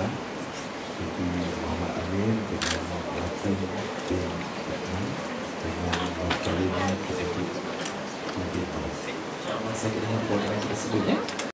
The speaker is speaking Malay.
Malaysia, jadi Muhammad Amin dengan Latin bin Batman dengan Australia Pacific. Saya kena dengan program tersebut ya.